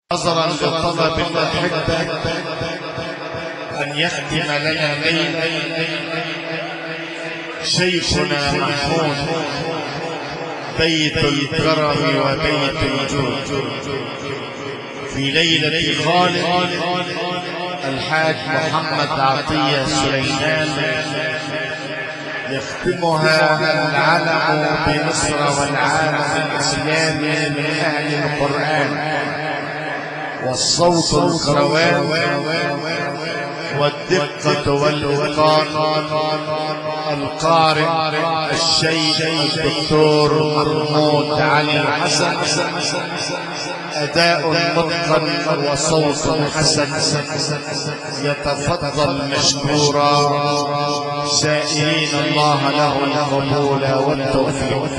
نظرا لطلب الأحبة أن يختم لنا الليل شيخنا محمود بيت الكرم وبيت الجود في ليلة خالد الحاج محمد عطية سليمان، يختمها العلم بمصر والعالم الإسلامي من أهل القرآن والصوت الكروان والدقة والإتقان القارئ الشيخ الدكتور محمود علي حسن، أداء متقن وصوت حسن، يتفضل مشكورا سائلين الله له القبول والتوفيق.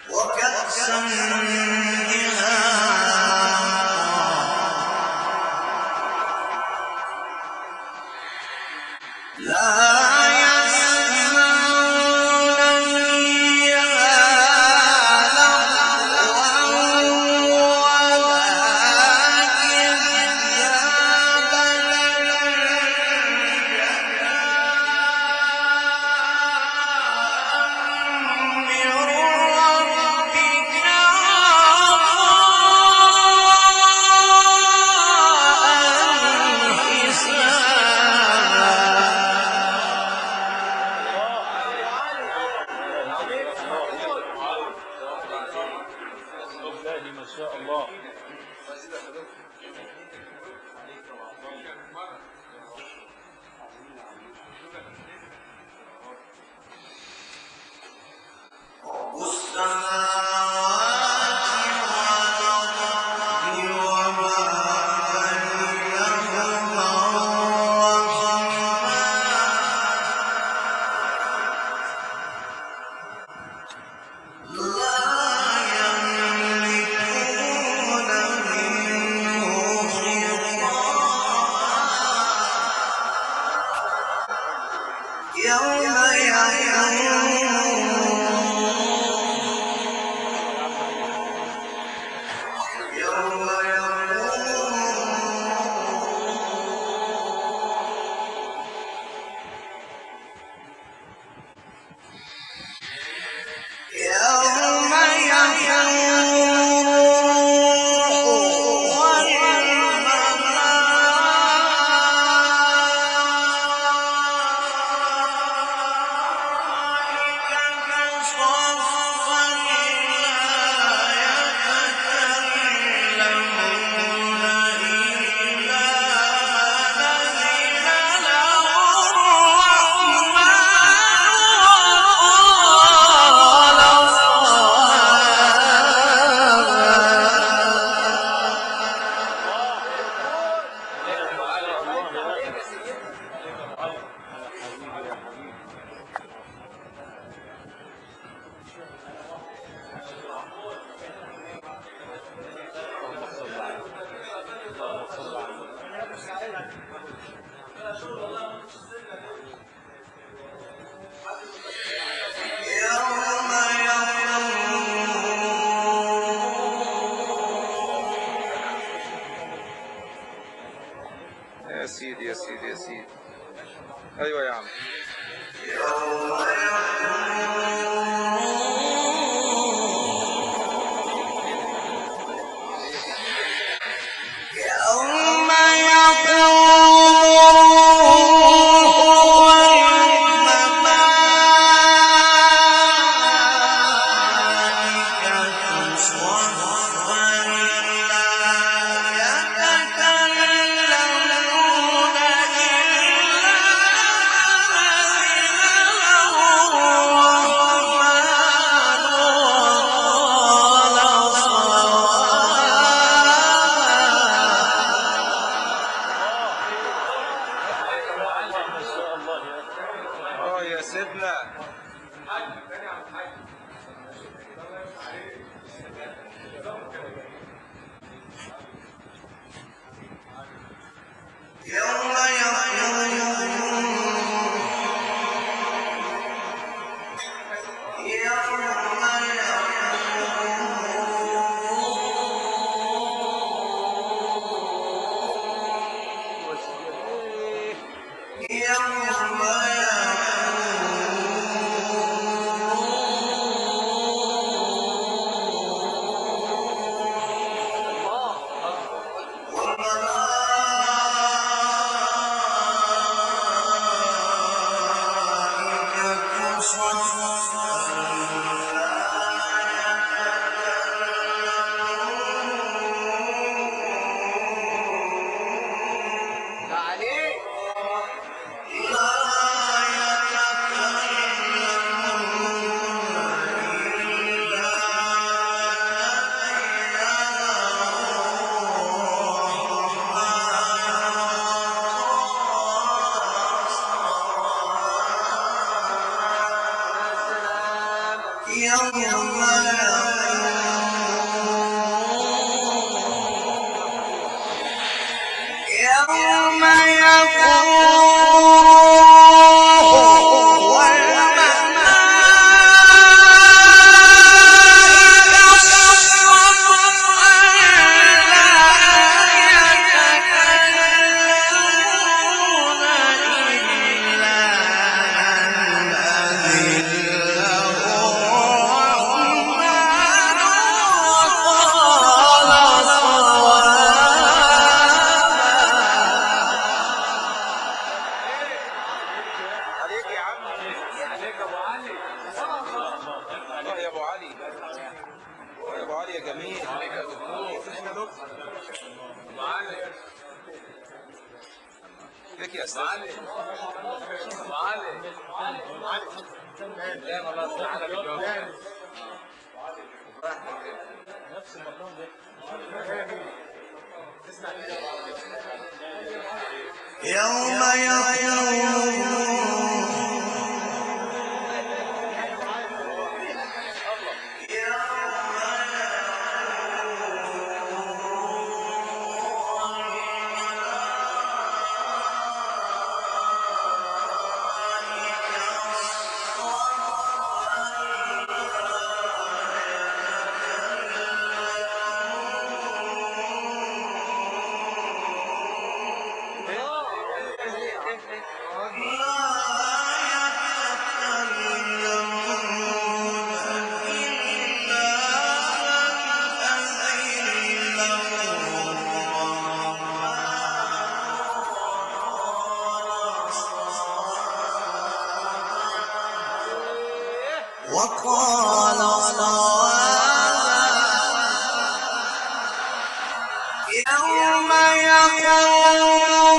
وكأسا يا سيدي يا سيدي يا سيدي. ايوه يا عم. يا سيدنا ابو علي يا جميل. لك يا استاذ علي. ابو علي. لا والله تعالى بالجواب. نفس المقام ده. يوم يقوم وقال يوم يقوم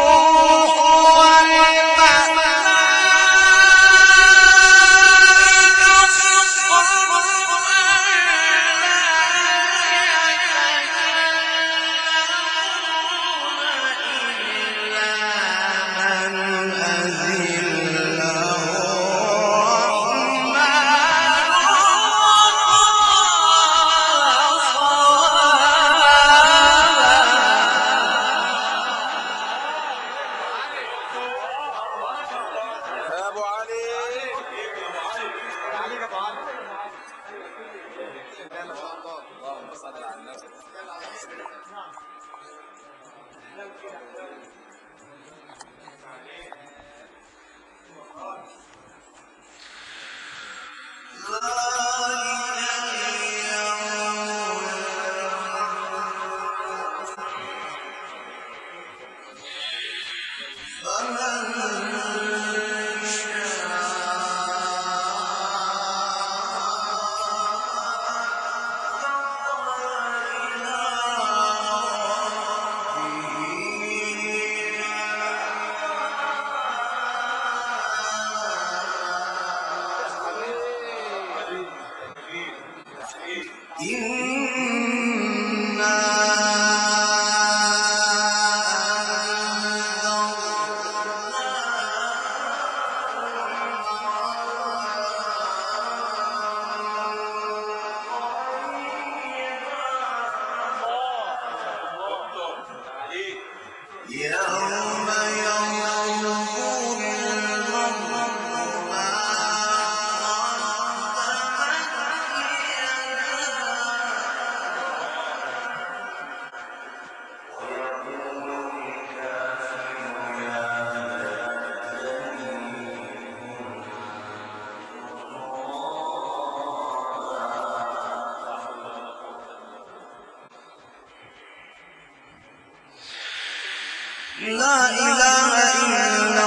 لا إله إلا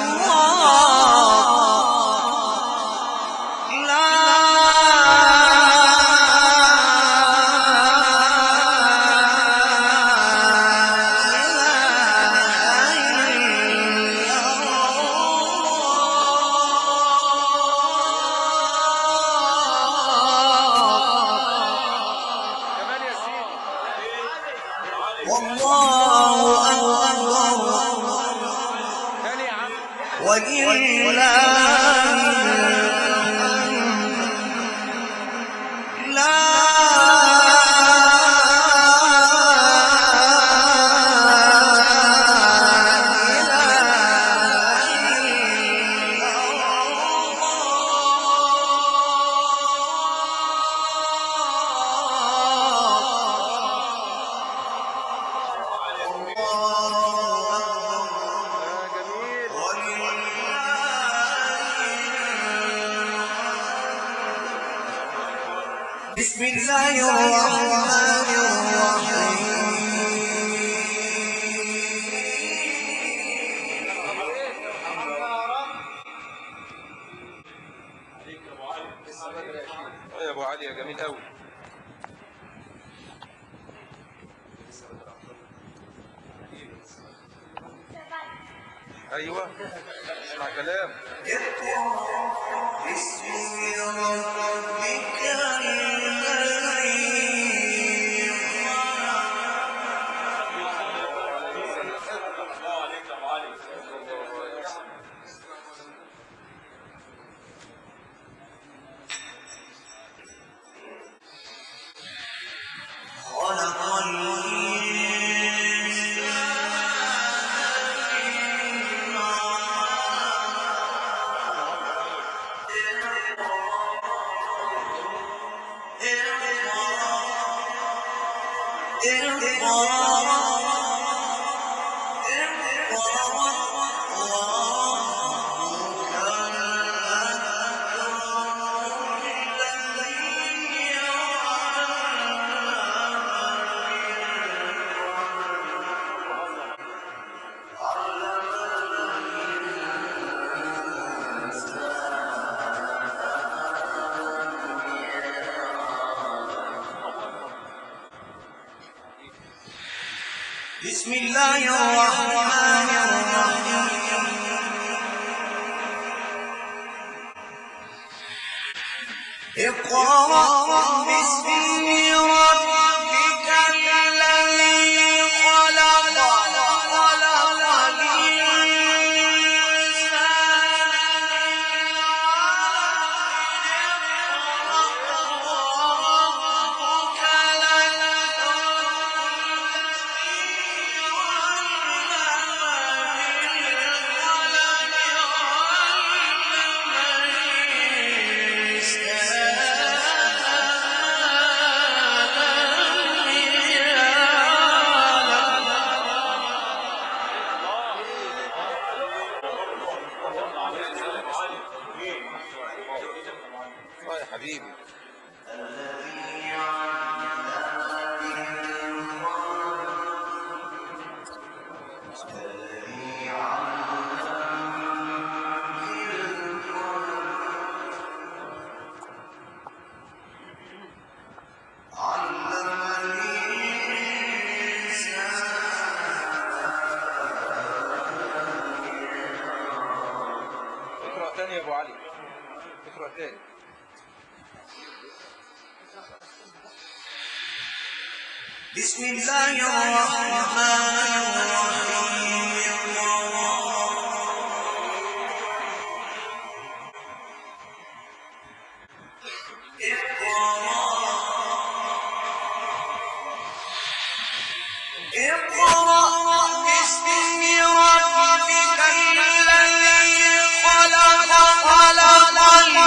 الله بسم الله الرحمن الرحيم يا ابو علي يا جميل قوي. ايوه اسمع كلام. باسم ربك الذي خلق بسم الله الرحمن الرحيم اقرأ باسم ربك الذي خلق خلق يا حبيبي. اقرأ تاني يا ابو علي، اقرأ تاني. بسم الله الرحمن الرحيم اقرأ باسم ربك الذي خلق خلق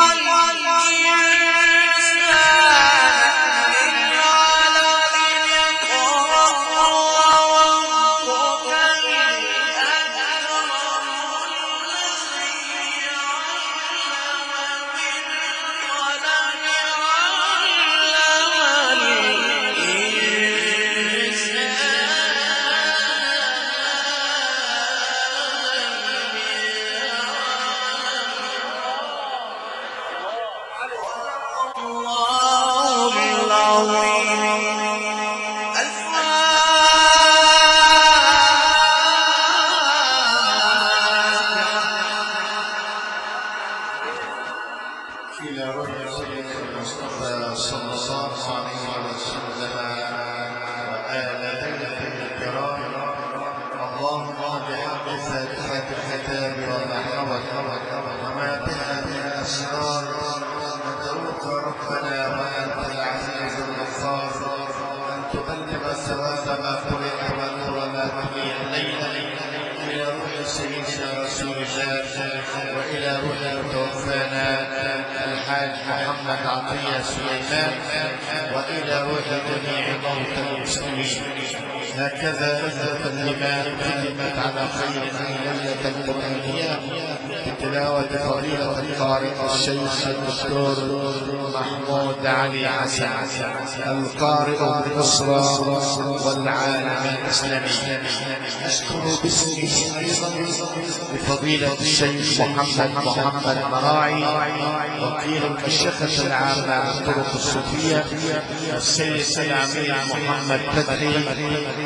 إلى رؤيا سيدنا المصطفى صلى الله عليه وسلم وآل بيته الكرام. اللهم بحق فاتحة الكتاب وما حوت وما بها من أسرار ندعوك ربنا وأنت العزيز الغفار أن تبلغ ثواب ما قرئ ونور ما قضي الليل إلى رؤيا سيدنا رسول الله وإلى رؤيا توفانا الحاج محمد عطية سليمان وإلى رؤيا جميع موتى المسلمين. هكذا أثبت الإمام كلمة على خير ليلة القرآنية بتلاوة فضيلة القارئ الشيخ الدكتور محمود علي حسن القارئ بالأسرة والعالم الإسلامي. أشكر باسمه أيضا بفضيلة الشيخ محمد مراعي وكيل المشيخة العامة للطرق الصوفية، السيد الأمير محمد فتحي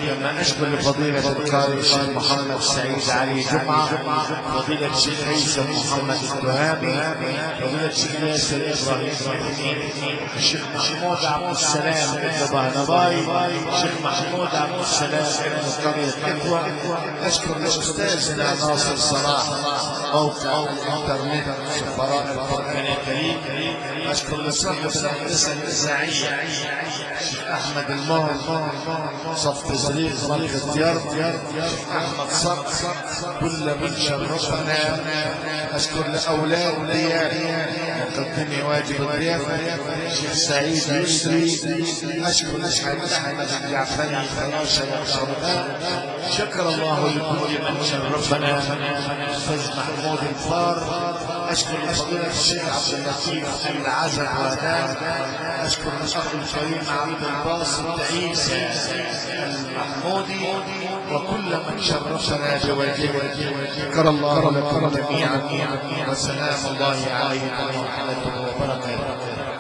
كما أشكر لفضيلة القارئ الشيخ محمد سعيد علي جمعة، فضيلة الشيخ هيثم محمد التهامي، فضيلة الشيخ ياسر إبراهيم، الشيخ محمود عبد السلام ابن بهنباي، الشيخ محمود عبد السلام ابن قرية إخوة. أشكر لأستاذنا ناصر صلاح موقع الإنترنت سفراء القرآن الكريم. أشكر لصاحب الهندسة الإذاعية الشيخ أحمد المهر صف تزريق مركز ديار أحمد صق، كل من شرفنا. أشكر لأولاد الضيافة مقدمي واجب الضيافة الشيخ سعيد يسري. أشكر للشيخ أحمد الجعفري فراشة والشرطاء. شكر الله لكل من شرفنا الأستاذ محمود الفار. أشكر لفضيلة الشيخ عبد اللطيف العزب وهدان. أشكر الأخ الكريم عبد الباسط عيسى المحمودي وكل من شرفنا بواجبه. شكر الله لكم جميعا، وسلام الله عليكم ورحمته وبركاته.